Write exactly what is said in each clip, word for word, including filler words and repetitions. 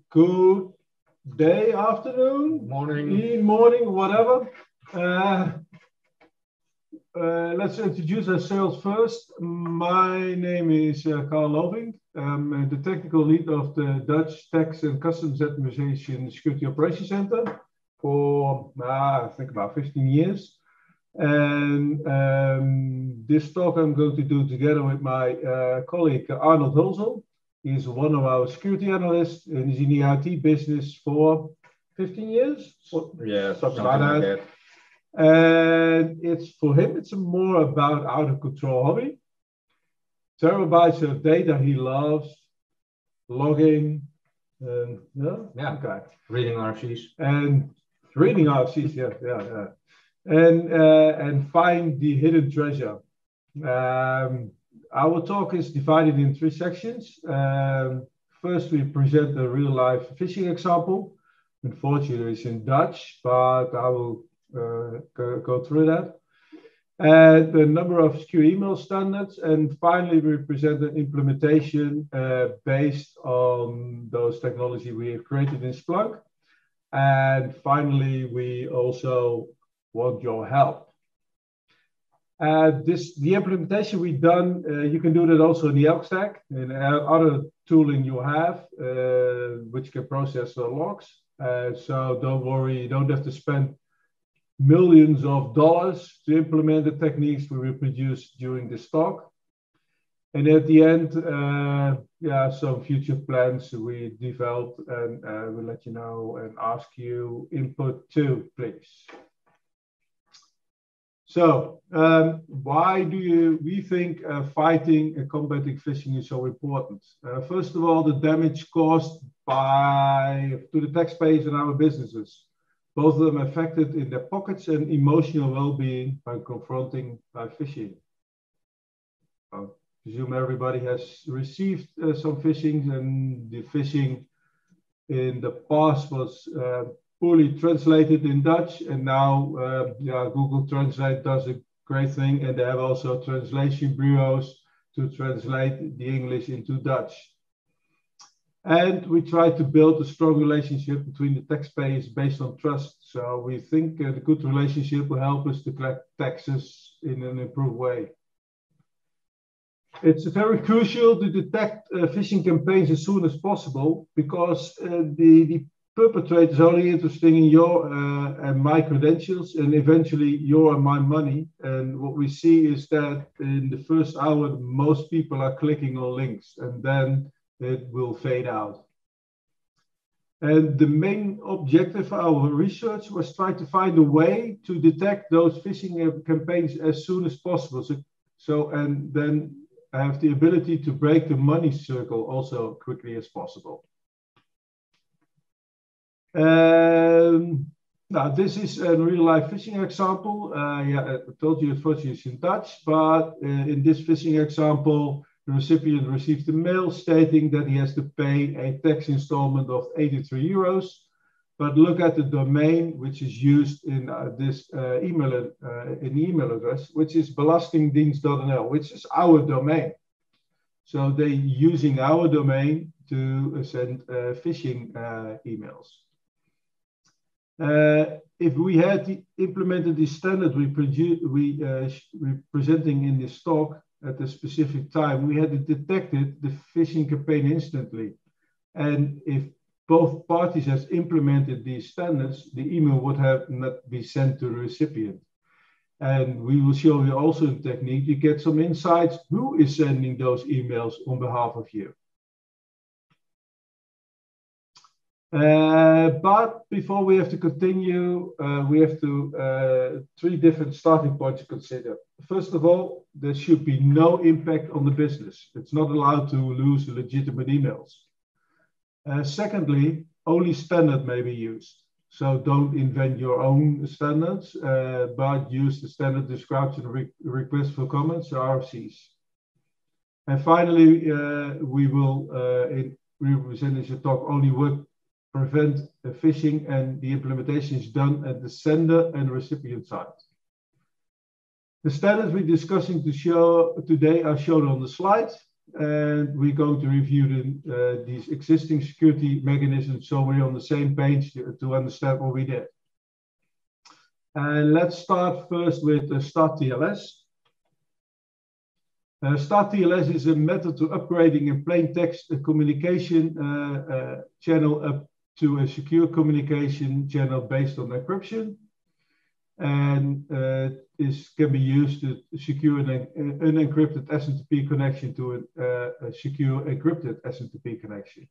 Good day, afternoon, morning, e morning, whatever. Uh, uh, let's introduce ourselves first. My name is uh, Carl Loving. I'm the technical lead of the Dutch Tax and Customs Administration Security Operations Center for, uh, I think, about fifteen years. And um, this talk I'm going to do together with my uh, colleague Arnold Hulsel. He's one of our security analysts and is in the I T business for fifteen years. Yeah, something like that. that. And it's for him, it's more about out of control hobby. Terabytes of data he loves, logging, and yeah, yeah. Okay. Reading R Cs. And reading R Cs, yeah, yeah, yeah. And uh, and find the hidden treasure. Um, our talk is divided in three sections. Um, first, we present a real-life phishing example. Unfortunately, it's in Dutch, but I will uh, go, go through that. And the number of secure email standards. And finally, we present an implementation uh, based on those technology we have created in Splunk. And finally, we also want your help. Uh, this the implementation we've done. Uh, you can do that also in the Elk Stack and other tooling you have, uh, which can process the logs. Uh, so don't worry, you don't have to spend millions of dollars to implement the techniques we will produce during this talk. And at the end, uh, yeah, some future plans we developed, and uh, we'll let you know and ask you input too, please. So, um, why do you, we think uh, fighting and combating phishing is so important? Uh, first of all, the damage caused by to the taxpayers and our businesses, both of them affected in their pockets and emotional well-being by confronting by phishing. I presume everybody has received uh, some phishing, and the phishing in the past was uh, poorly translated in Dutch, and now uh, yeah, Google Translate does a great thing, and they have also translation bureaus to translate the English into Dutch. And we try to build a strong relationship between the taxpayers based on trust. So we think uh, the good relationship will help us to collect taxes in an improved way. It's very crucial to detect uh, phishing campaigns as soon as possible, because uh, the, the perpetrator is only interested in your uh, and my credentials, and eventually your and my money. And what we see is that in the first hour, most people are clicking on links, and then it will fade out. And the main objective of our research was try to find a way to detect those phishing campaigns as soon as possible. So, so and then have the ability to break the money circle also quickly as possible. Um, now, this is a real-life phishing example. Uh, yeah, I told you unfortunately it's in Dutch, but uh, in this phishing example, the recipient received a mail stating that he has to pay a tax installment of eighty-three euros. But look at the domain which is used in uh, this uh, email, uh, in the email address, which is belastingdienst dot n l, which is our domain. So they're using our domain to send uh, phishing uh, emails. Uh, if we had implemented the standard we produce, we uh, we presenting in this talk at a specific time, we had detected the phishing campaign instantly. And if both parties has implemented these standards, the email would have not be sent to the recipient. And we will show you also the technique to get some insights who is sending those emails on behalf of you. Uh, but before we have to continue, uh, we have to uh, three different starting points to consider. First of all, there should be no impact on the business. It's not allowed to lose legitimate emails. Uh, secondly, only standard may be used. So don't invent your own standards, uh, but use the standard described in the re request for comments, or R F Cs. And finally, uh, we will, uh, in representation talk, only work prevent the phishing, and the implementation is done at the sender and recipient side. The standards we're discussing to show today are shown on the slide. and we're going to review the, uh, these existing security mechanisms so we're on the same page to, to understand what we did. And let's start first with uh, StarTLS. Uh, StarTLS is a method to upgrading a plain text communication uh, uh, channel up to a secure communication channel based on encryption. And uh, this can be used to secure an unencrypted S M T P connection to a, uh, a secure encrypted S M T P connection.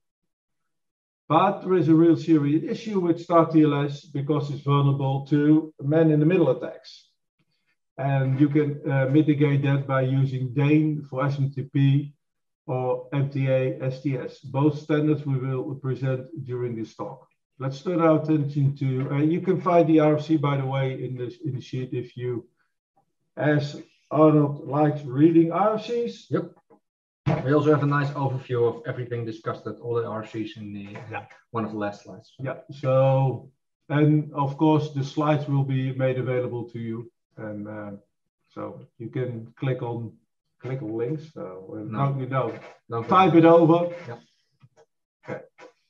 But there is a real serious issue with StarTLS because it's vulnerable to man-in-the-middle attacks. And you can uh, mitigate that by using DANE for S M T P or M T A S T S. Both standards we will present during this talk. Let's turn our attention to, uh, you can find the R F C, by the way, in the, in the sheet if you, as Arnold likes reading R F Cs. Yep. We also have a nice overview of everything discussed at all the R F Cs in the, yeah. one of the last slides. Yeah, so, and of course, the slides will be made available to you. And uh, so you can click on click on links. So uh, no, no, you know, no type it over. Yeah. Okay.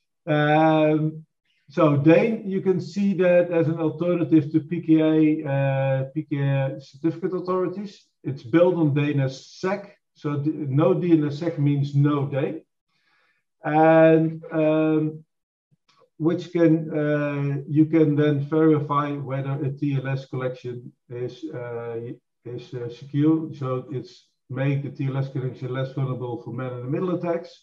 Um, so DANE, you can see that as an alternative to P K A, uh, P K A certificate authorities. It's built on D N S sec. So no D N S sec means no DANE, and um, which can uh, you can then verify whether a T L S collection is uh, is uh, secure. So it's make the T L S connection less vulnerable for man-in-the-middle attacks.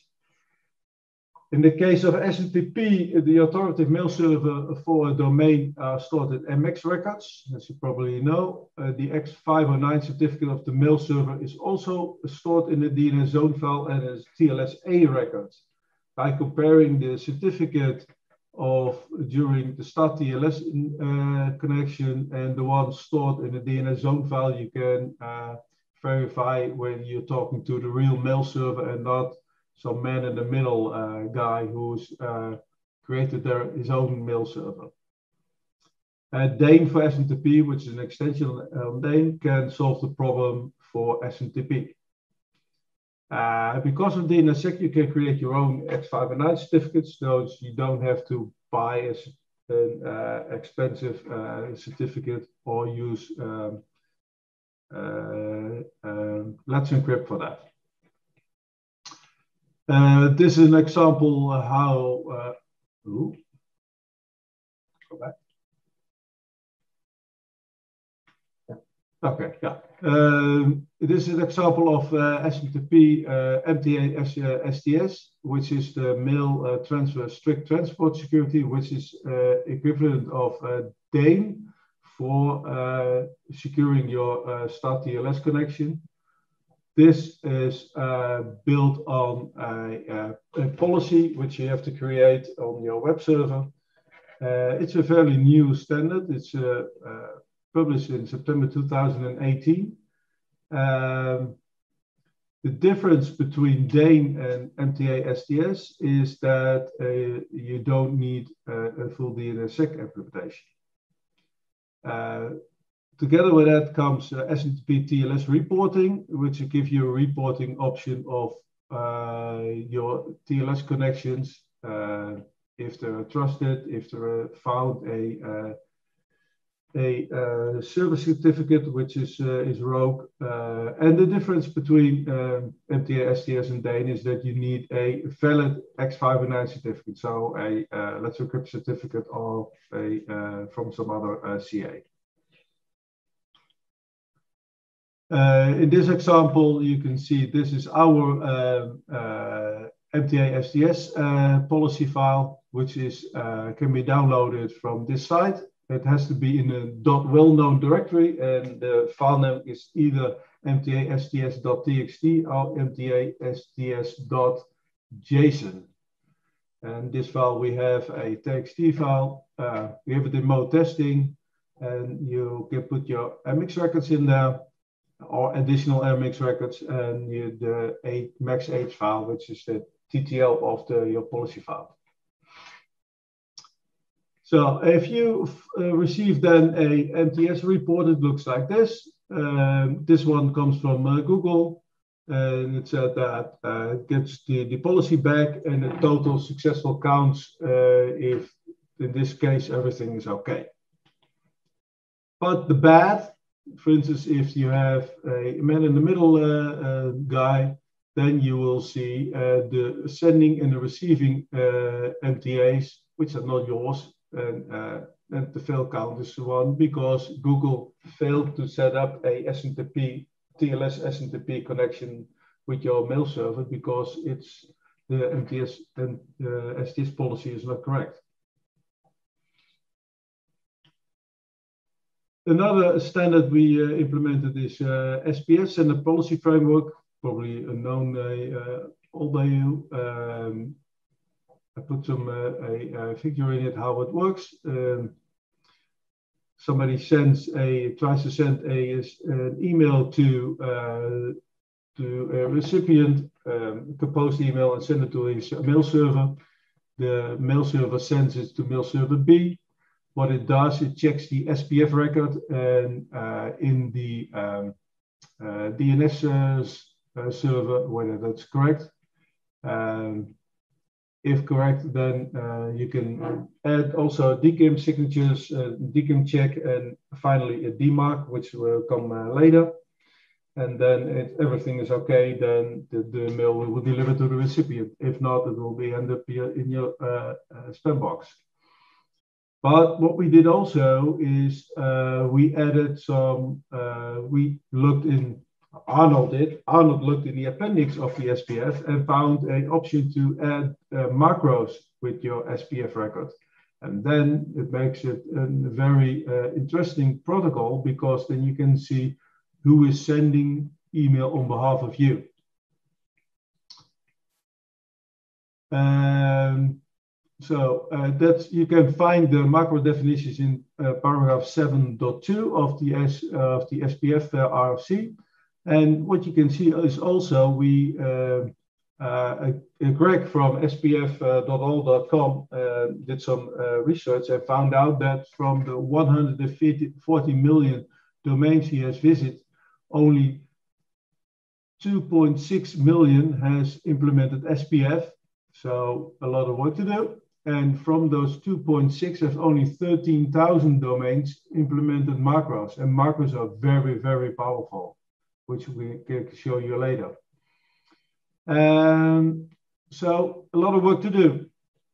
In the case of S M T P, the authoritative mail server for a domain are stored in M X records, as you probably know. Uh, the X five oh nine certificate of the mail server is also stored in the D N S zone file and as T L S A records. By comparing the certificate of during the StarTLS uh, connection and the one stored in the D N S zone file, you can uh, verify when you're talking to the real mail server and not some man in the middle uh, guy who's uh, created their, his own mail server. Uh, DANE for S M T P, which is an extension on DANE, can solve the problem for S M T P. Uh, because of D N S sec, you can create your own X five oh nine certificates. Those you don't have to buy an uh, expensive uh, certificate or use um, uh, uh, Let's Encrypt for that. Uh, this is an example how. Uh, ooh, go back. Yeah. Okay, yeah. Um, this is an example of uh, S M T P uh, M T A S T S, which is the mail uh, transfer strict transport security, which is uh, equivalent of uh, DANE for uh, securing your uh, StarTLS connection. This is uh, built on a, a, a policy which you have to create on your web server. Uh, it's a fairly new standard. It's uh, uh, published in September two thousand eighteen. Um, the difference between DANE and M T A S T S is that uh, you don't need uh, a full D N S sec implementation. Uh, Together with that comes uh, S M T P T L S reporting, which will give you a reporting option of uh, your T L S connections, uh, if they're trusted, if they're found a uh, a uh, service certificate which is uh, is rogue. Uh, and the difference between um, M T A S T S and DANE is that you need a valid X five oh nine certificate, so a uh, Let's Encrypt certificate or a uh, from some other uh, C A. Uh, in this example, you can see this is our uh, uh, M T A S T S uh, policy file, which is uh, can be downloaded from this site. It has to be in a .well-known directory, and the file name is either M T A S T S dot T X T or M T A S T S dot JSON. And this file, we have a T X T file. Uh, we have it in mode testing, and you can put your M X records in there, or additional M X records, and you, the a max H file, which is the T T L of the your policy file. So if you uh, receive then a M T S report, it looks like this. Um, this one comes from uh, Google. and it said that uh, it gets the, the policy back and the total successful counts uh, if, in this case, everything is okay. But the bad, for instance, if you have a man in the middle uh, uh, guy, then you will see uh, the sending and the receiving uh, M T As, which are not yours, and, uh, and the fail count is one because Google failed to set up a S M T P, T L S S M T P connection with your mail server because it's the M T S and uh, S T S policy is not correct. Another standard we uh, implemented is uh, S P F, Sender Policy Framework, probably a known uh, uh, all by you. Um, I put some uh, a, a figure in it how it works. Um, somebody sends a tries to send a an email to uh, to a recipient, um, compose the email and send it to his mail server. The mail server sends it to mail server B. What it does, it checks the S P F record and uh, in the um, uh, D N S uh, uh, server, whether that's correct. Um, if correct, then uh, you can add also D K I M signatures, uh, D K I M check, and finally a D MARC, which will come uh, later. And then if everything is okay, then the, the mail will be delivered to the recipient. If not, it will be end up in your uh, uh, spam box. But what we did also is uh, we added some, uh, we looked in, Arnold did, Arnold looked in the appendix of the S P F and found an option to add uh, macros with your S P F record. And then it makes it a very uh, interesting protocol because then you can see who is sending email on behalf of you. Um, So uh, that's, you can find the macro definitions in uh, paragraph seven point two of the S, uh, of the S P F uh, R F C. And what you can see is also we, uh, uh, Greg from S P F dot all dot com uh, did some uh, research and found out that from the one hundred forty million domains he has visited, only two point six million has implemented S P F. So a lot of work to do. And from those two point six, there's only thirteen thousand domains implemented macros. And macros are very, very powerful, which we can show you later. Um, so a lot of work to do.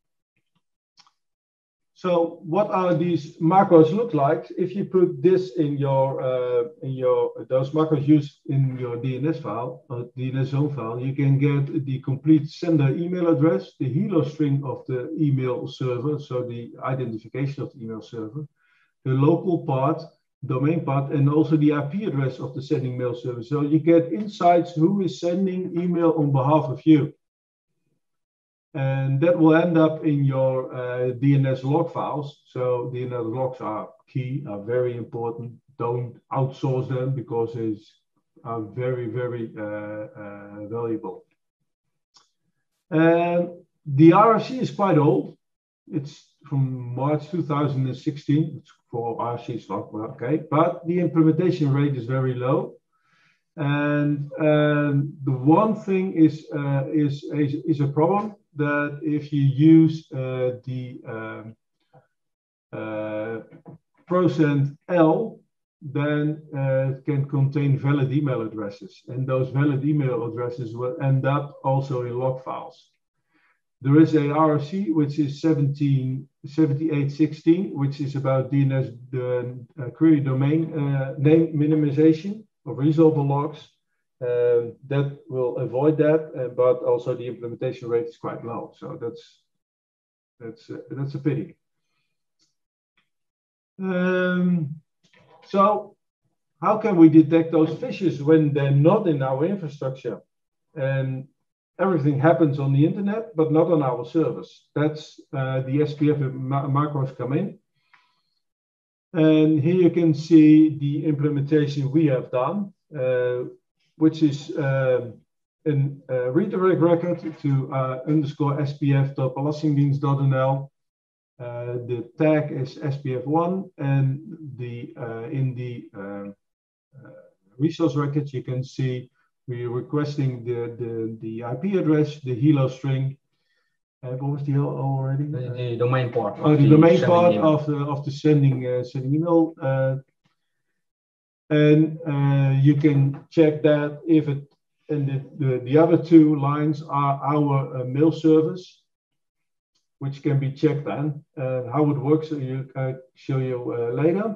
So what are these macros look like? If you put this in your, uh, in your those macros used in your D N S file, or D N S zone file, you can get the complete sender email address, the hello string of the email server, so the identification of the email server, the local part, domain part, and also the I P address of the sending mail server. So you get insights who is sending email on behalf of you. And that will end up in your uh, D N S log files. So D N S logs are key, are very important. Don't outsource them because it's are very, very uh, uh, valuable. And the R F C is quite old. It's from March two thousand sixteen. It's for R F C, it's not okay, but the implementation rate is very low. And um, the one thing is, uh, is, is, is a problem that if you use uh, the um, uh, percent L, then uh, it can contain valid email addresses. And those valid email addresses will end up also in log files. There is a R F C, which is seventeen seventy-eight sixteen, which is about D N S the, uh, query domain uh, name minimization of resolver logs. Um, that will avoid that, uh, but also the implementation rate is quite low. So that's that's uh, that's a pity. Um, so how can we detect those fishes when they're not in our infrastructure? And everything happens on the internet, but not on our servers. That's uh, the S P F ma macros come in. And here you can see the implementation we have done, uh, which is uh, an uh, redirect record to uh, underscore spf.belastingdienst.nl. Uh, the tag is S P F one, and the uh, in the uh, uh, resource record you can see we are requesting the, the, the I P address, the hello string. Uh, what was the already? The, the domain part. Oh, the, the domain part email. of the of the sending uh, sending email. Uh, and uh, you can check that if it and the, the, the other two lines are our uh, mail service, which can be checked then. Uh, how it works, you I show you uh, later.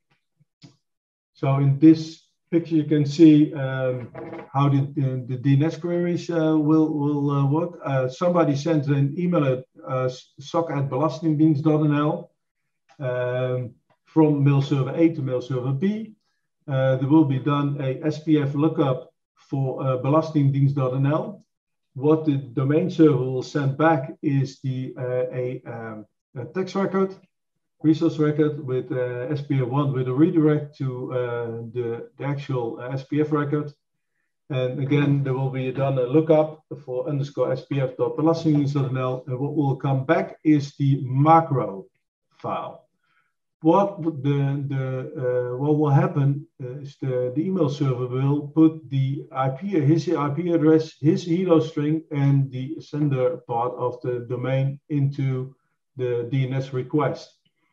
So in this picture, you can see um, how the, the, the D N S queries uh, will, will uh, work. Uh, somebody sent an email at uh, soc at belastingdienst dot n l um, from mail server A to mail server B. Uh, there will be done a S P F lookup for uh, belastingdienst dot n l. What the domain server will send back is the uh, a, um, a text record, resource record with uh, S P F one with a redirect to uh, the, the actual uh, S P F record. And again, there will be done a lookup for underscore S P F dot belastingdienst dot n l. And what will come back is the macro file. What the, the uh, what will happen is the, the email server will put the I P, his I P address, his hello string, and the sender part of the domain into the D N S request.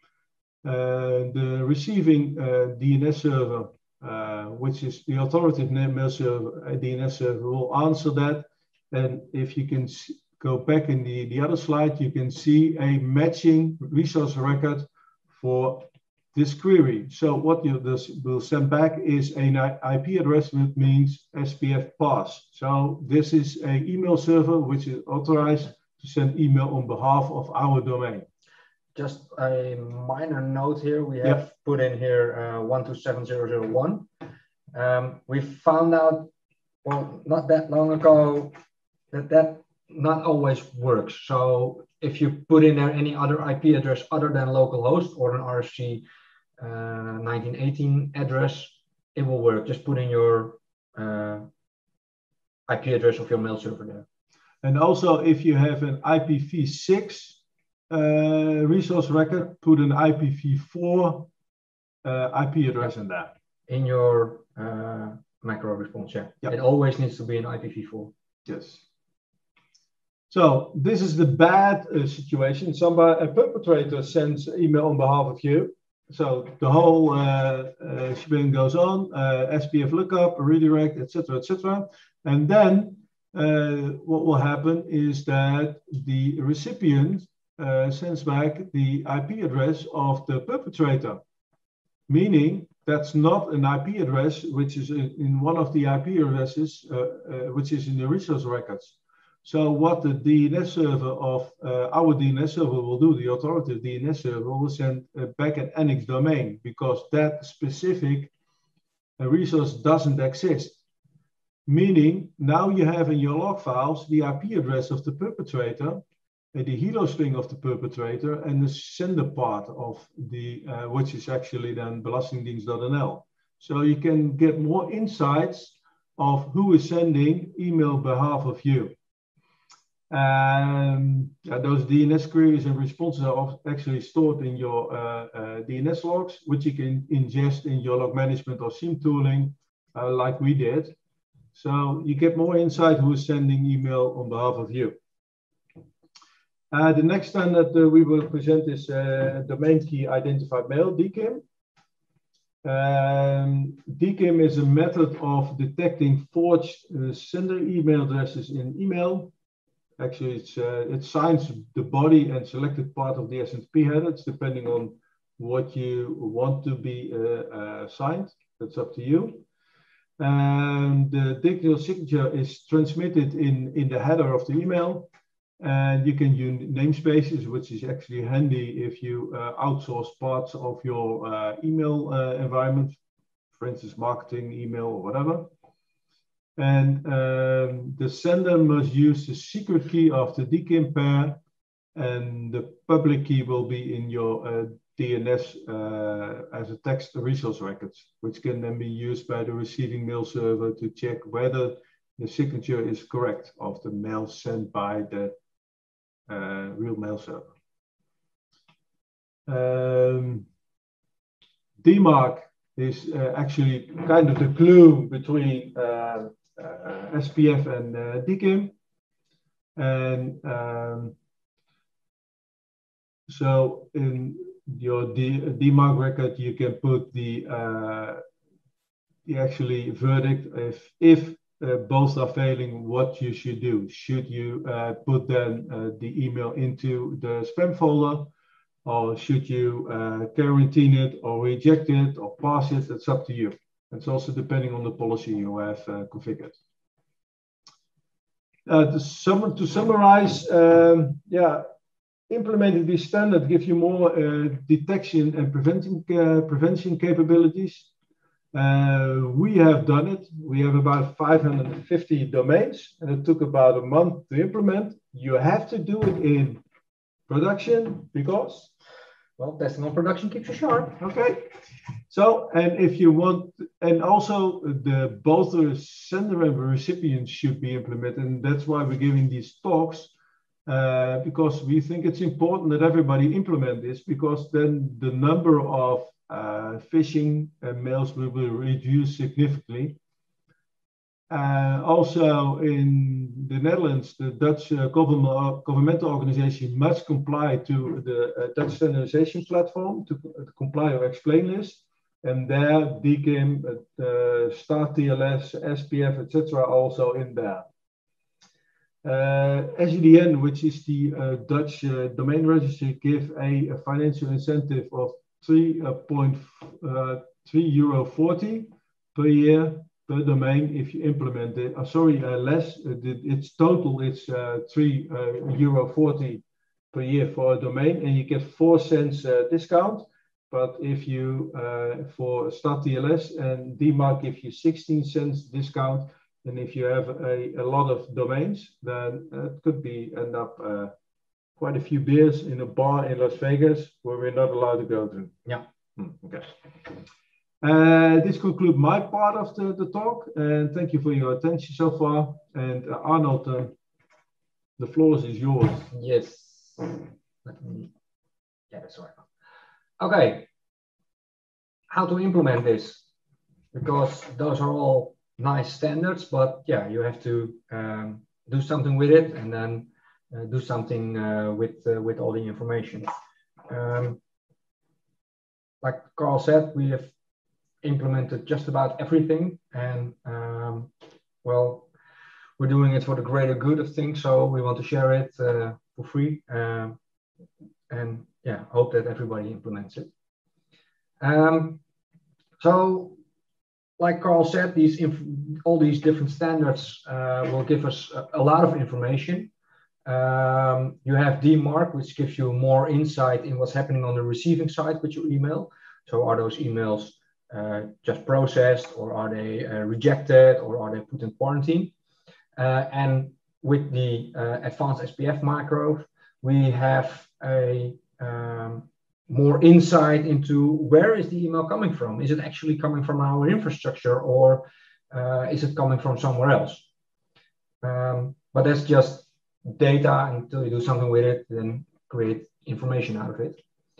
Uh, the receiving uh, D N S server, uh, which is the authoritative mail server, uh, D N S server, will answer that. And if you can go back in the, the other slide, you can see a matching resource record for this query. So what you this will send back is an I P address, which means S P F pass. So this is an email server which is authorized to send email on behalf of our domain. Just a minor note here. We have yep. put in here uh, one two seven zero zero one. Um, we found out, well, not that long ago, that that not always works. So if you put in there any other I P address other than localhost or an R S C uh, nineteen eighteen address, it will work. Just put in your uh, I P address of your mail server there. And also, if you have an I P v six uh, resource record, put an I P v four uh, I P address in there. In your uh, macro response, yeah. Yep. It always needs to be an I P v four. Yes. So this is the bad uh, situation. Somebody, a perpetrator sends email on behalf of you. So the whole uh, uh, shebang goes on, uh, S P F lookup, redirect, et cetera, et cetera. And then uh, what will happen is that the recipient uh, sends back the I P address of the perpetrator, meaning that's not an I P address which is in one of the I P addresses, uh, uh, which is in the resource records. So what the D N S server of uh, our D N S server will do, the authoritative D N S server will send uh, back an annex domain because that specific uh, resource doesn't exist. Meaning now you have in your log files the I P address of the perpetrator, uh, the hello string of the perpetrator, and the sender part of the, uh, which is actually then belastingdienst dot n l. So you can get more insights of who is sending email on behalf of you. Um, yeah, those D N S queries and responses are actually stored in your uh, uh, D N S logs, which you can ingest in your log management or SIEM tooling, uh, like we did. So you get more insight who is sending email on behalf of you. Uh, the next standard uh, we will present is uh, domain key identified mail, D K I M. Um, D K I M is a method of detecting forged uh, sender email addresses in email. Actually, it's, uh, it signs the body and selected part of the S M T P header. It's depending on what you want to be uh, uh, signed. That's up to you. And the digital signature is transmitted in, in the header of the email. And you can use namespaces, which is actually handy if you uh, outsource parts of your uh, email uh, environment, for instance, marketing, email, or whatever. And um, the sender must use the secret key of the D K I M pair, and the public key will be in your uh, D N S uh, as a text resource records, which can then be used by the receiving mail server to check whether the signature is correct of the mail sent by the uh, real mail server. Um, D MARC is uh, actually kind of the glue between uh, uh, S P F and uh, D K I M. And um, so in your D, DMARC record, you can put the, uh, the actually verdict if, if uh, both are failing, what you should do. Should you uh, put then uh, the email into the spam folder, or should you uh, quarantine it or reject it or pass it? It's up to you. It's also depending on the policy you have uh, configured. Uh, to, sum to summarize, um, yeah, implementing this standard gives you more uh, detection and preventing, uh, prevention capabilities. Uh, we have done it. We have about five hundred fifty domains, and it took about a month to implement. You have to do it in production because, well, testing on production keeps you sharp. Okay. So, and if you want, and also the both the sender and the recipient should be implemented, and that's why we're giving these talks, uh, because we think it's important that everybody implement this, because then the number of uh, phishing uh, mails will be reduced significantly. Uh, also in the Netherlands, the Dutch uh, government, governmental organization must comply to the uh, Dutch standardization platform to uh, comply or explain list. And there, D K I M, uh, Start T L S, S P F, et cetera, also in there. Uh, S E D N, which is the uh, Dutch uh, domain registry, give a, a financial incentive of three point three euro forty per year per domain if you implement it. Uh, sorry, uh, less. Uh, it's total. It's uh, three euro forty per year for a domain, and you get four cents uh, discount. But if you uh, for Start T L S and DMARC give you sixteen cents discount, and if you have a, a lot of domains, then it could be end up uh, quite a few beers in a bar in Las Vegas where we're not allowed to go to. Yeah. Hmm, okay. Uh, this concludes my part of the, the talk, and thank you for your attention so far. And uh, Arnold, uh, the floor is yours. Yes. Let me get it sorted. Okay. How to implement this? Because those are all nice standards, but yeah, you have to um, do something with it, and then uh, do something uh, with uh, with all the information. Um, like Carl said, we have implemented just about everything, and um, well, we're doing it for the greater good of things, so we want to share it uh, for free, uh, and yeah, hope that everybody implements it. Um, so, like Carl said, these all these different standards uh, will give us a, a lot of information. Um, you have DMARC, which gives you more insight in what's happening on the receiving side with your email. So, are those emails uh, just processed, or are they uh, rejected, or are they put in quarantine? Uh, and with the uh, advanced S P F macro, we have a um, more insight into where is the email coming from. Is it actually coming from our infrastructure, or uh, is it coming from somewhere else? Um, but that's just data. Until you do something with it, then create information out of it.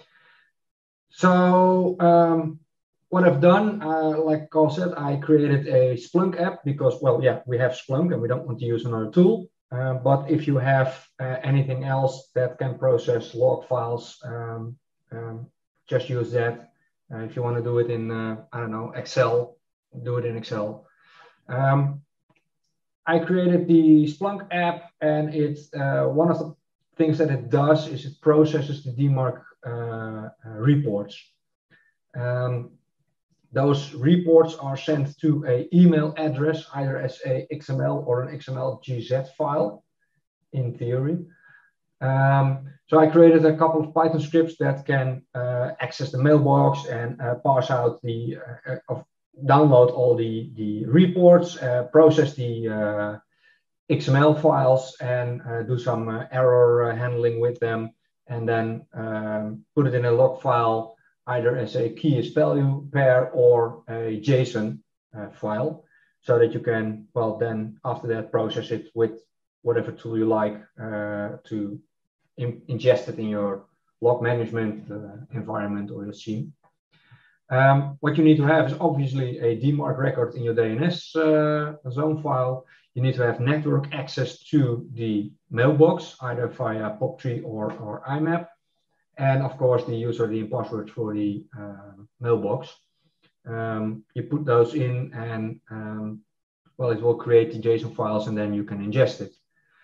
So um, what I've done, uh, like Carl said, I created a Splunk app because, well, yeah, we have Splunk and we don't want to use another tool. Uh, but if you have uh, anything else that can process log files, um, um, just use that. Uh, if you want to do it in, uh, I don't know, Excel, do it in Excel. Um, I created the Splunk app, and it's uh, one of the things that it does is it processes the DMARC uh, uh, reports. Um, those reports are sent to an email address, either as a X M L or an X M L G Z file, in theory. Um, so I created a couple of Python scripts that can uh, access the mailbox and uh, parse out the, uh, of, download all the, the reports, uh, process the uh, X M L files, and uh, do some uh, error uh, handling with them, and then um, put it in a log file, either as a key is value pair or a JSON uh, file, so that you can, well, then after that process it with whatever tool you like uh, to in ingest it in your log management uh, environment or your scene. Um, what you need to have is obviously a D MARC record in your D N S uh, zone file. You need to have network access to the mailbox, either via POP three or, or I M A P. And of course, the user I D and password for the uh, mailbox. Um, you put those in and, um, well, it will create the JSON files and then you can ingest it.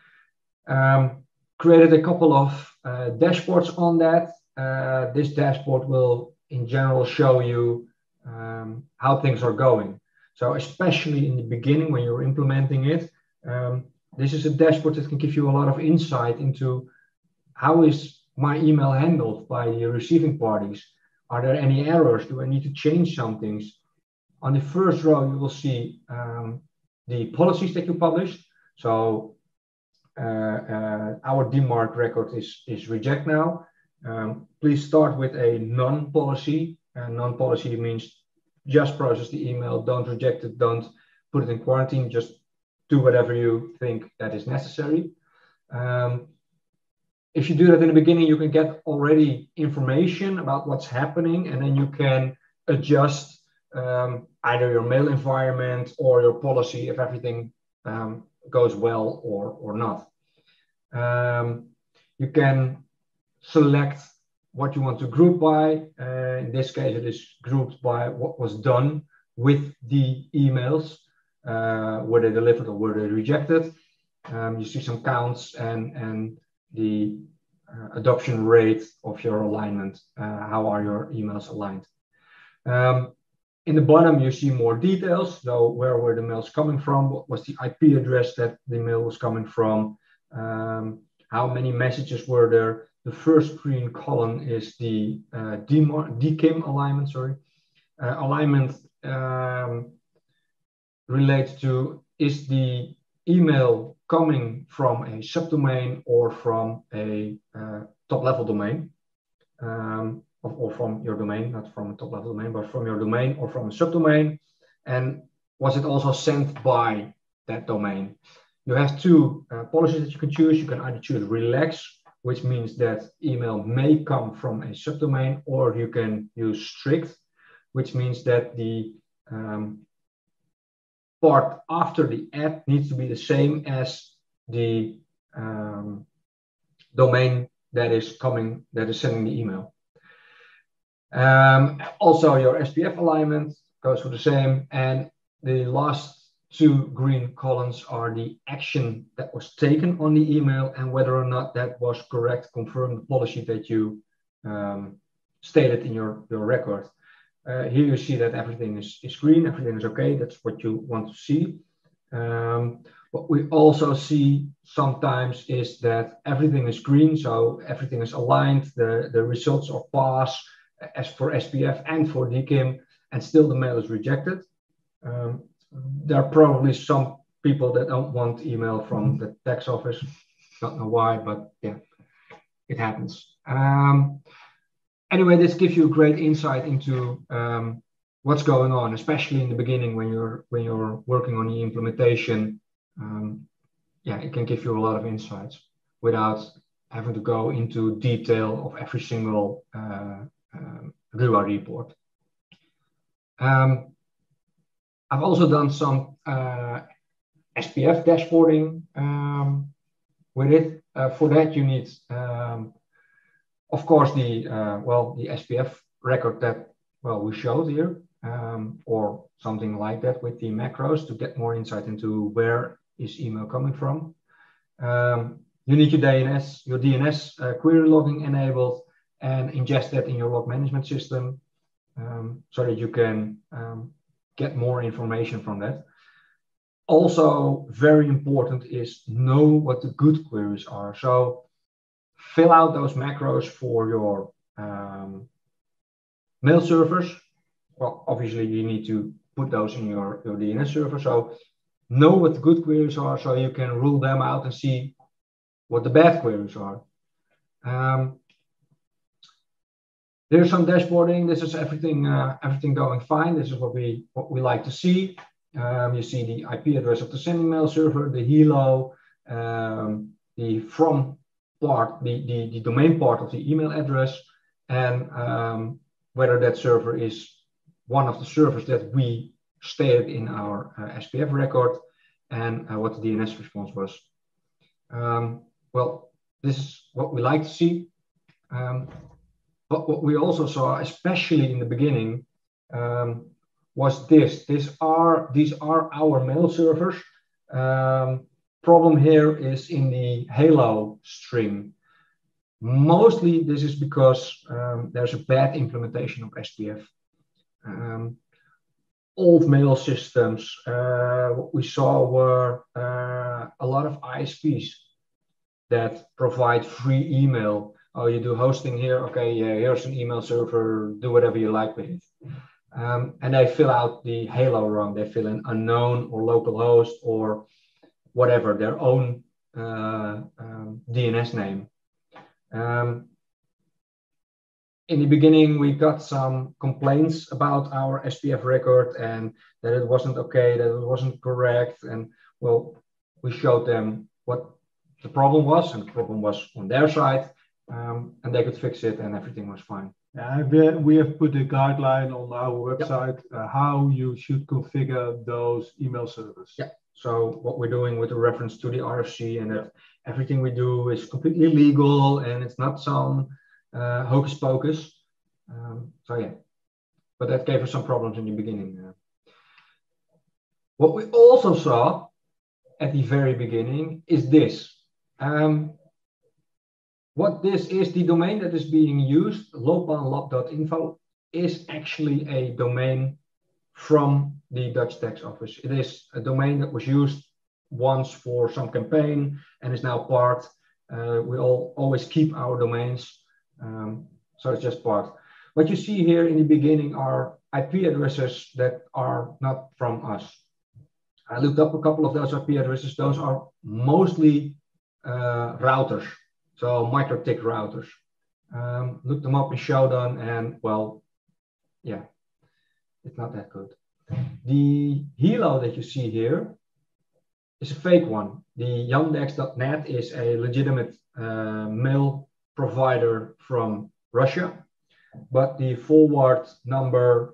Um, created a couple of uh, dashboards on that. Uh, this dashboard will, in general, show you um, how things are going. So especially in the beginning when you're implementing it, um, this is a dashboard that can give you a lot of insight into how is my email handled by the receiving parties. Are there any errors? Do I need to change some things? On the first row, you will see um, the policies that you published. So uh, uh, our D MARC record is, is reject now. Um, please start with a non-policy. Uh, non-policy means just process the email, don't reject it, don't put it in quarantine, just do whatever you think that is necessary. Um, if you do that in the beginning, you can get already information about what's happening, and then you can adjust um, either your mail environment or your policy if everything um, goes well or, or not. Um, you can select what you want to group by. Uh, in this case, it is grouped by what was done with the emails. Uh, were they delivered or were they rejected? Um, you see some counts and, and the uh, adoption rate of your alignment. Uh, how are your emails aligned? Um, in the bottom, you see more details. So where were the mails coming from? What was the I P address that the mail was coming from? Um, how many messages were there? The first green column is the uh, D K I M alignment, sorry. Uh, alignment um, relates to, is the email coming from a subdomain or from a uh, top-level domain, um, or, or from your domain, not from a top-level domain, but from your domain or from a subdomain, and was it also sent by that domain? You have two uh, policies that you can choose. You can either choose relax, which means that email may come from a subdomain, or you can use strict, which means that the um, part after the at needs to be the same as the um, domain that is coming, that is sending the email. Um, also, your S P F alignment goes for the same. And the last two green columns are the action that was taken on the email and whether or not that was correct, confirm the policy that you um, stated in your, your record. Uh, here you see that everything is, is green, everything is okay. That's what you want to see. Um, what we also see sometimes is that everything is green, so everything is aligned. The, the results are pass as for S P F and for D K I M, and still the mail is rejected. Um, there are probably some people that don't want email from the tax office. Don't know why, but yeah, it happens. Um, Anyway, this gives you a great insight into um, what's going on, especially in the beginning when you're when you're working on the implementation. Um, yeah, it can give you a lot of insights without having to go into detail of every single uh, um, R U A report. Um, I've also done some uh, S P F dashboarding um, with it. Uh, for that, you need um, of course, the uh, well, the S P F record that well we showed here, um, or something like that with the macros to get more insight into where is email coming from. Um, you need your D N S, your D N S uh, query logging enabled, and ingest that in your log management system, um, so that you can um, get more information from that. Also, very important is know what the good queries are. So fill out those macros for your um, mail servers. Well, obviously you need to put those in your, your D N S server. So know what the good queries are so you can rule them out and see what the bad queries are. Um, there's some dashboarding. This is everything, uh, everything going fine. This is what we, what we like to see. Um, you see the I P address of the sending mail server, the hello, um, the from part, the, the, the domain part of the email address, and um, whether that server is one of the servers that we stated in our uh, S P F record, and uh, what the D N S response was. Um, well, this is what we like to see. Um, but what we also saw, especially in the beginning, um, was this. This are, these are our mail servers. Um, problem here is in the Halo string. Mostly this is because um, there's a bad implementation of S P F. Um, old mail systems, uh, what we saw were uh, a lot of I S Ps that provide free email. Oh, you do hosting here? Okay, yeah, here's an email server, do whatever you like with it. Um, and they fill out the Halo wrong. They fill in unknown or localhost or whatever, their own uh, um, D N S name. Um, in the beginning, we got some complaints about our S P F record and that it wasn't okay, that it wasn't correct. And well, we showed them what the problem was, and the problem was on their side, um, and they could fix it and everything was fine. Yeah, we, we have put a guideline on our website, yep. uh, how you should configure those email servers. Yeah. So what we're doing with the reference to the R F C, and that everything we do is completely legal and it's not some uh, hocus pocus. Um, so yeah, but that gave us some problems in the beginning. Uh, what we also saw at the very beginning is this. Um, what this is, the domain that is being used, loopbaanlab dot info, is actually a domain from the Dutch tax office. It is a domain that was used once for some campaign and is now part. Uh, we all always keep our domains, um, so it's just part. What you see here in the beginning are I P addresses that are not from us. I looked up a couple of those I P addresses. Those are mostly uh, routers, so MikroTik routers. Um, looked them up in Shodan, and well, yeah, it's not that good. The Helo that you see here is a fake one. The Yandex dot net is a legitimate uh, mail provider from Russia, but the forward number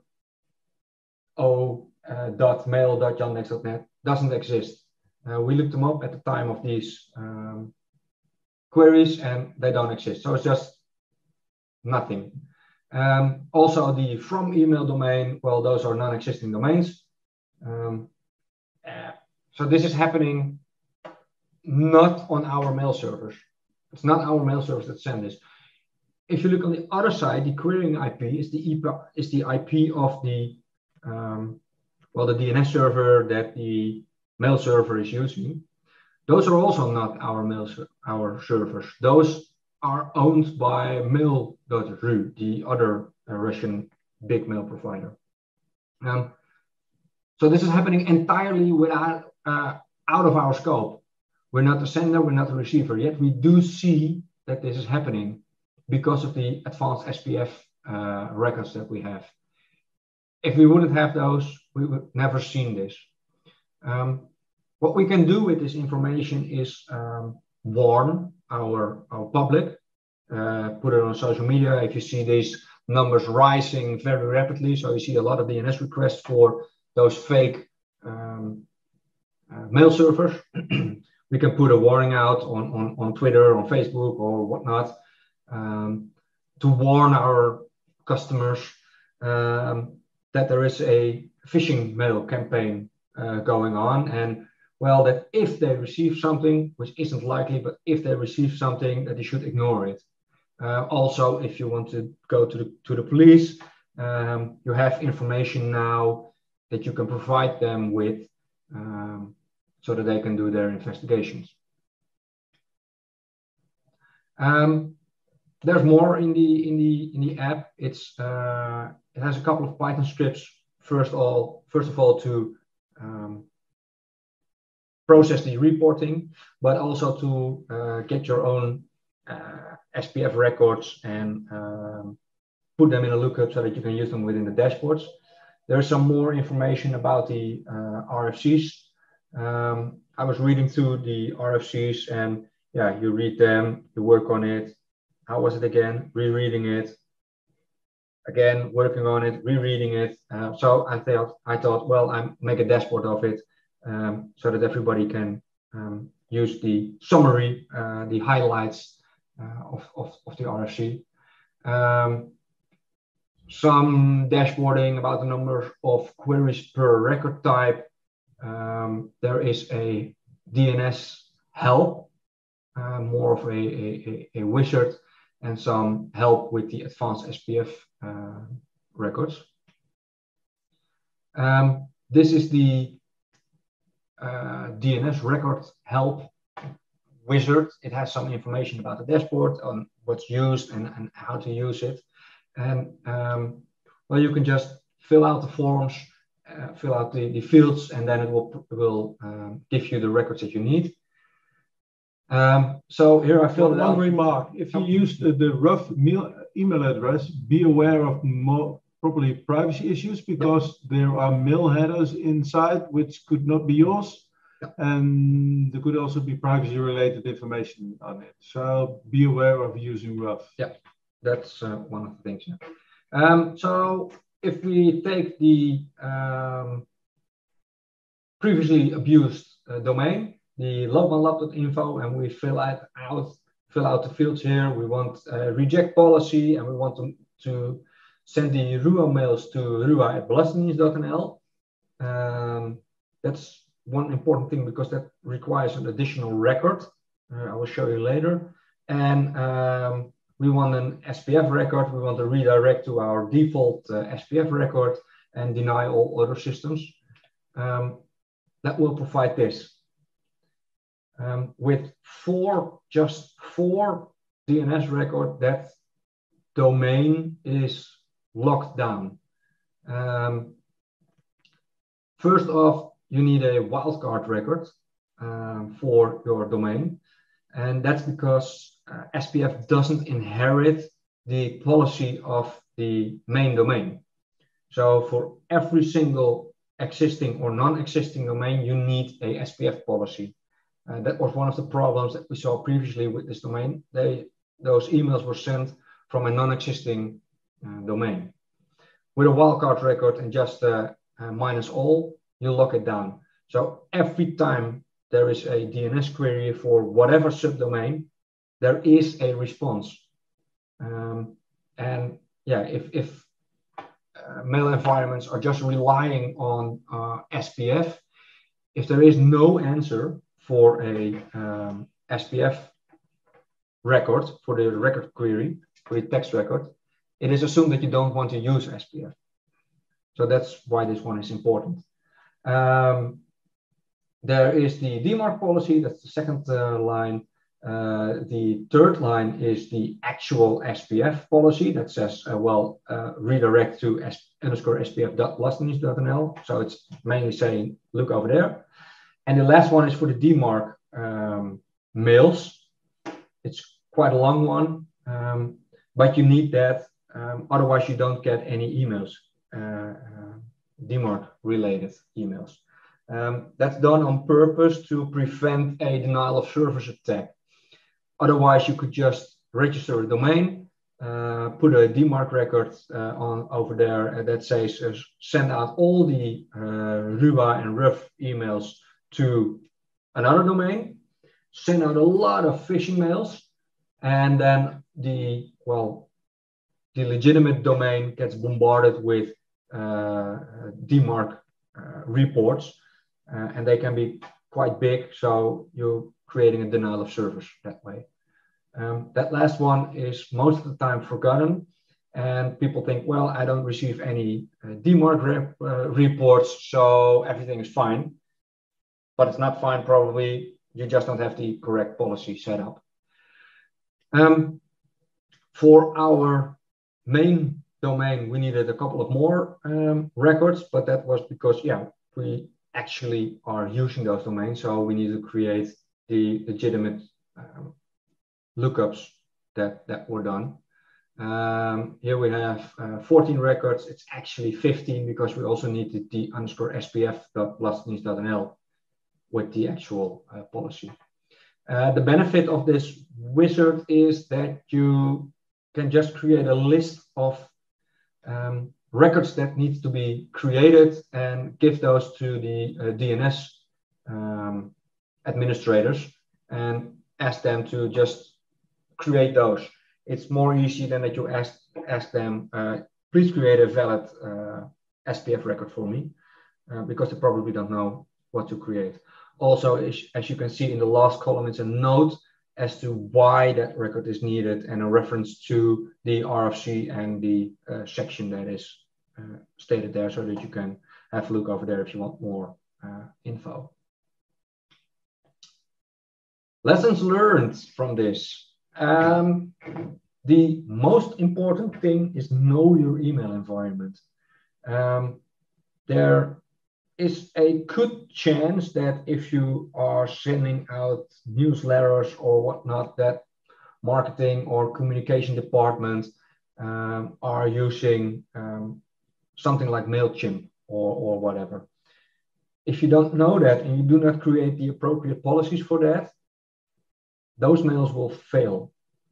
o dot mail dot yandex dot net doesn't exist. Uh, we looked them up at the time of these um, queries and they don't exist. So it's just nothing. Um, also the from email domain, well, those are non-existing domains. Um, uh, so this is happening not on our mail servers. It's not our mail servers that send this. If you look on the other side, the querying I P is the, I P, is the I P of the, um, well, the D N S server that the mail server is using. Those are also not our mail our servers. Those are owned by mail dot ru, the other uh, Russian big mail provider. Um, so this is happening entirely without, uh, out of our scope. We're not the sender, we're not the receiver, yet we do see that this is happening because of the advanced S P F uh, records that we have. If we wouldn't have those, we would never seen this. Um, what we can do with this information is um, warn our, our public, uh, put it on social media. If you see these numbers rising very rapidly, so you see a lot of D N S requests for those fake um, uh, mail servers, we can put a warning out on, on, on Twitter, on Facebook, or whatnot, um, to warn our customers um, that there is a phishing mail campaign uh, going on, and well, that if they receive something, which isn't likely, but if they receive something, that they should ignore it. Uh, also, if you want to go to the, to the police, um, you have information now that you can provide them with um, so that they can do their investigations. Um, there's more in the in the in the app. It's uh, it has a couple of Python scripts. First all, first of all, to um, process the reporting, but also to uh, get your own uh, S P F records and um, put them in a lookup so that you can use them within the dashboards. There's some more information about the uh, R F Cs. Um, I was reading through the R F Cs, and yeah, you read them, you work on it. How was it again? Rereading it. again, working on it, rereading it. Uh, so I thought, I thought, well, I make a dashboard of it um, so that everybody can um, use the summary, uh, the highlights uh, of, of, of the R F C. Um, some dashboarding about the number of queries per record type. Um, there is a D N S help, uh, more of a, a, a wizard, and some help with the advanced S P F uh, records. Um, this is the uh, D N S record help wizard. It has some information about the dashboard on what's used and, and how to use it. And um, well, you can just fill out the forms, uh, fill out the, the fields, and then it will, will um, give you the records that you need. Um, so here I filled one, it out. One remark, if you use the, the rough mail, email address, be aware of more probably privacy issues, because yep. there are mail headers inside which could not be yours. Yep. And there could also be privacy related information on it. So be aware of using rough. Yeah, that's uh, one of the things. Yeah. Um, so if we take the um, previously abused uh, domain, the loopmanlab dot info, and we fill out, out fill out the fields here. We want a reject policy, and we want to, to send the R U A mails to R U A at belastingdienst dot N L. Um, that's one important thing, because that requires an additional record. Uh, I will show you later. And um, we want an S P F record. We want to redirect to our default uh, S P F record and deny all other systems. Um, that will provide this. Um, with four, just four D N S record, that domain is locked down. Um, first off, you need a wildcard record um, for your domain. And that's because uh, S P F doesn't inherit the policy of the main domain. So for every single existing or non-existing domain, you need a S P F policy. Uh, that was one of the problems that we saw previously with this domain. They, those emails were sent from a non-existing uh, domain. With a wildcard record and just uh, uh, minus all, you lock it down. So every time there is a D N S query for whatever subdomain, there is a response. Um, and yeah, if, if uh, mail environments are just relying on uh, S P F, if there is no answer for a um, S P F record, for the record query, for the text record, it is assumed that you don't want to use S P F. So that's why this one is important. Um, there is the D MARC policy, that's the second uh, line. Uh, the third line is the actual S P F policy that says, uh, well, uh, redirect to S underscore S P F dot belastingdienst dot N L. So it's mainly saying, look over there. And the last one is for the D MARC um, mails. It's quite a long one, um, but you need that. Um, otherwise, you don't get any emails, uh, uh, D MARC related emails. Um, that's done on purpose to prevent a denial of service attack. Otherwise, you could just register a domain, uh, put a D MARC record uh, on over there that says uh, send out all the uh, R U A and R U F emails to another domain, send out a lot of phishing mails, and then the, well, the legitimate domain gets bombarded with uh, D MARC uh, reports, uh, and they can be quite big, so you're creating a denial of service that way. Um, that last one is most of the time forgotten, and people think, well, I don't receive any uh, D MARC rep, uh, reports, so everything is fine. But it's not fine, probably. You just don't have the correct policy set up. Um, for our main domain, we needed a couple of more um, records, but that was because, yeah, we actually are using those domains, so we need to create the legitimate um, lookups that, that were done. Um, here we have uh, fourteen records. It's actually fifteen because we also needed the underscore S P F dot belastingdienst dot N L with the actual uh, policy. Uh, the benefit of this wizard is that you can just create a list of um, records that need to be created and give those to the uh, D N S um, administrators and ask them to just create those. It's more easy than that you ask, ask them, uh, please create a valid uh, S P F record for me, uh, because they probably don't know what to create. Also, as, as you can see in the last column, it's a note as to why that record is needed and a reference to the R F C and the uh, section that is uh, stated there, so that you can have a look over there if you want more uh, info. Lessons learned from this. Um, the most important thing is know your email environment. Um, there is a good chance that if you are sending out newsletters or whatnot, that marketing or communication department um, are using um, something like MailChimp or, or whatever. If you don't know that and you do not create the appropriate policies for that, those mails will fail.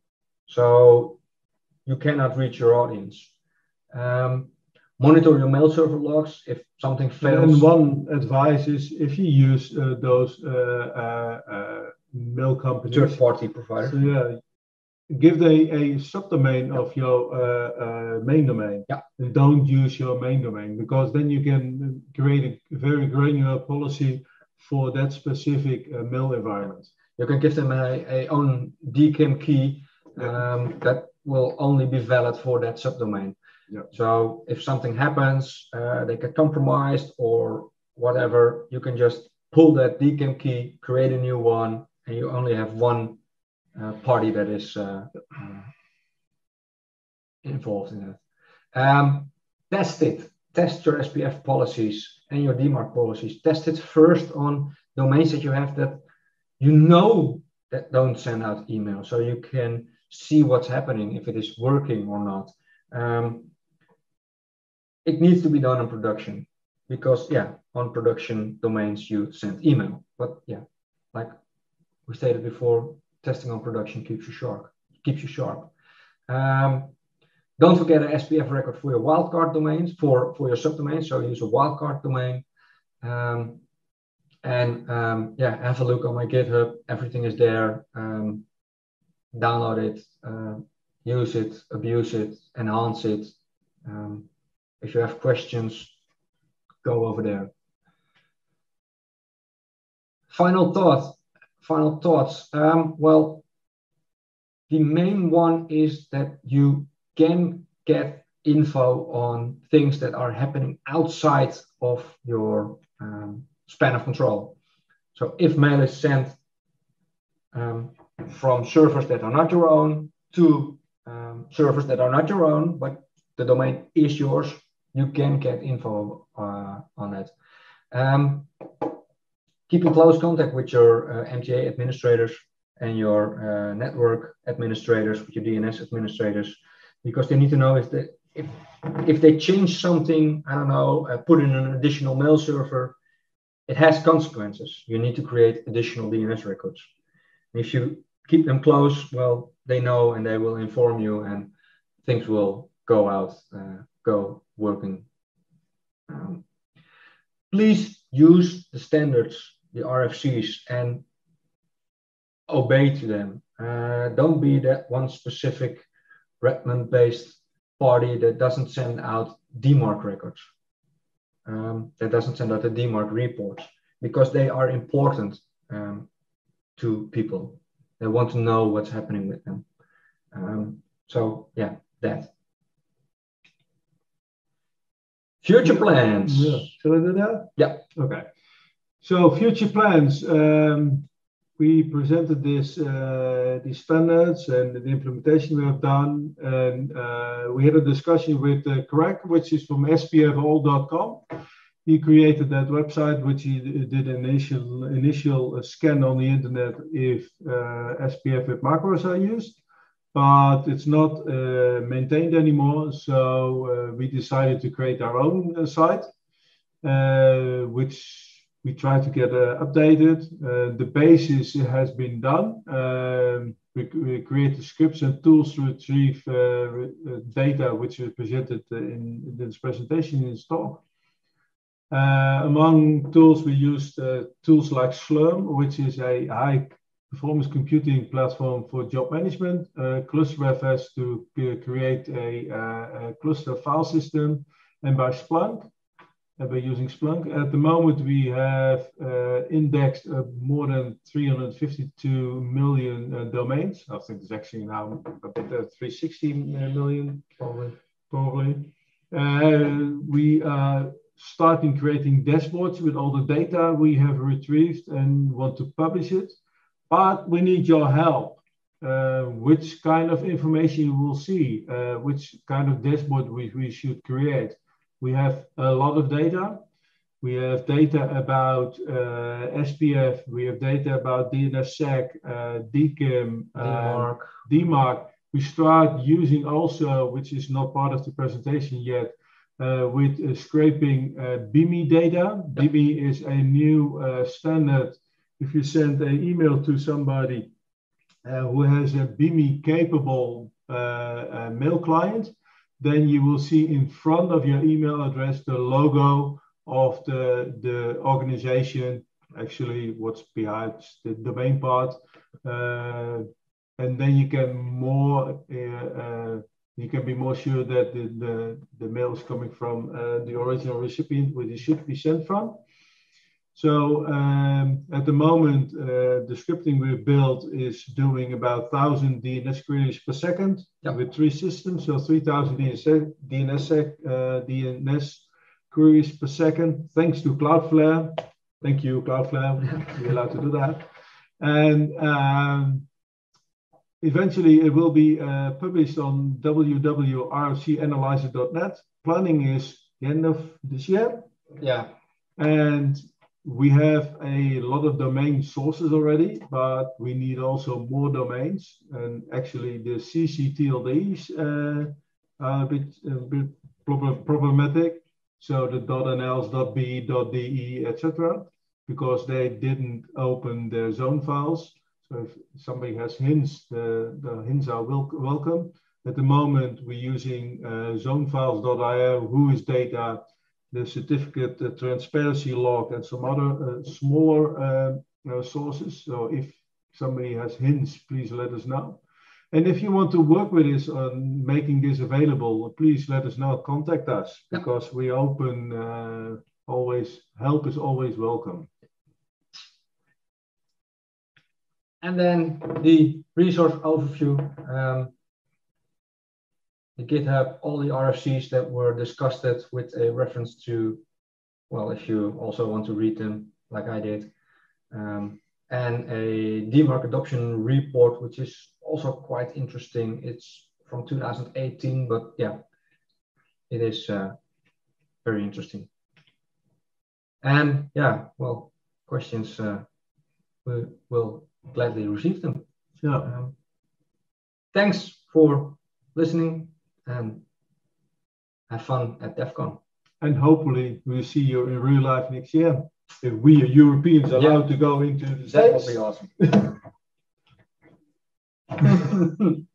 So you cannot reach your audience. Um, monitor your mail server logs if something fails. And one advice is if you use uh, those uh, uh, uh, mail companies, third-party providers. So, yeah, give them a subdomain of your uh, uh, main domain. Yeah. And don't use your main domain, because then you can create a very granular policy for that specific uh, mail environment. You can give them a, a own D K I M key um, that will only be valid for that subdomain. Yeah. So if something happens, uh, they get compromised or whatever, you can just pull that D K I M key, create a new one, and you only have one uh, party that is uh, uh, involved in it. Um, test it. Test your S P F policies and your D MARC policies. Test it first on domains that you have that you know that don't send out email, so you can see what's happening, if it is working or not. Um, it needs to be done in production, because yeah, on production domains you send email, but yeah, like we stated before, testing on production keeps you sharp. Keeps you sharp. Um, don't forget an S P F record for your wildcard domains, for for your subdomains. So use a wildcard domain. Um, And um, yeah, have a look on my GitHub. Everything is there. Um, download it, uh, use it, abuse it, enhance it. Um, if you have questions, go over there. Final thought. Final thoughts. Um, well, the main one is that you can get info on things that are happening outside of your um, span of control. So if mail is sent um, from servers that are not your own to um, servers that are not your own, but the domain is yours, you can get info uh, on that. Um, keep in close contact with your uh, M T A administrators and your uh, network administrators, with your D N S administrators, because they need to know if they, if, if they change something, I don't know, uh, put in an additional mail server, it has consequences. You need to create additional D N S records. If you keep them close, well, they know and they will inform you, and things will go out, uh, go working. Um, please use the standards, the R F Cs, and obey to them. Uh, don't be that one specific Redmond-based party that doesn't send out D MARC records. Um, that doesn't send out the D MARC reports, because they are important um, to people. They want to know what's happening with them. Um, so yeah, that. Future plans. Yeah. Shall I do that? Yeah. Okay. So future plans. Um, we presented this uh, these standards and the implementation we have done, and uh, we had a discussion with uh, Craig, which is from S P F all dot com. He created that website, which he did an initial initial scan on the internet if uh, S P F with macros are used, but it's not uh, maintained anymore. So uh, we decided to create our own uh, site, uh, which we try to get uh, updated. Uh, the basis has been done. Um, we, we create the scripts and tools to retrieve uh, re, uh, data which is presented uh, in, in this presentation in this talk. Uh, among tools, we used uh, tools like Slurm, which is a high performance computing platform for job management, uh, ClusterFS to create a, uh, a cluster file system, and by Splunk, uh, by using Splunk. At the moment, we have uh, indexed uh, more than three hundred fifty-two million uh, domains. I think it's actually now a bit uh, three hundred sixty million, Probably. Probably. Uh, we are starting creating dashboards with all the data we have retrieved and want to publish it. But we need your help. Uh, which kind of information you will see, uh, which kind of dashboard we, we should create. We have a lot of data. We have data about uh, S P F. We have data about DNSSEC, uh, D KIM, D MARC. Uh, D MARC. We start using also, which is not part of the presentation yet, uh, with uh, scraping uh, B M I data. B M I is a new uh, standard. If you send an email to somebody uh, who has a B M I capable uh, uh, mail client, then you will see in front of your email address the logo of the, the organization, actually what's behind the domain part. Uh, and then you can more, uh, uh, you can be more sure that the, the, the mail is coming from uh, the original recipient where it should be sent from. So um, at the moment, uh, the scripting we've built is doing about one thousand D N S queries per second yep. with three systems. So three thousand D N S, uh, D N S queries per second, thanks to Cloudflare. Thank you, Cloudflare. We're allowed to do that. And um, eventually it will be uh, published on w w w dot r f c analyzer dot net. Planning is the end of this year. Yeah. And we have a lot of domain sources already, but we need also more domains. And actually the C C T L Ds uh, are a bit, a bit problematic. So the .nls, .b, .de, et cetera, because they didn't open their zone files. So if somebody has hints, the, the hints are wel welcome. At the moment, we're using uh, zonefiles dot i o, who is data, the certificate uh, transparency log, and some other uh, smaller uh, uh, sources. So if somebody has hints, please let us know. And if you want to work with us on making this available, please let us know, contact us, because we open, uh, always, help is always welcome. And then the resource overview. Um, the GitHub, all the R F Cs that were discussed with a reference to, well, if you also want to read them like I did, um, and a D MARC adoption report, which is also quite interesting. It's from two thousand eighteen, but yeah, it is uh, very interesting. And yeah, well, questions, uh, we will gladly receive them. Yeah. Um, thanks for listening, and have fun at DEF CON. And hopefully we'll see you in real life next year. If we are Europeans allowed yeah. to go into the States. That would be awesome.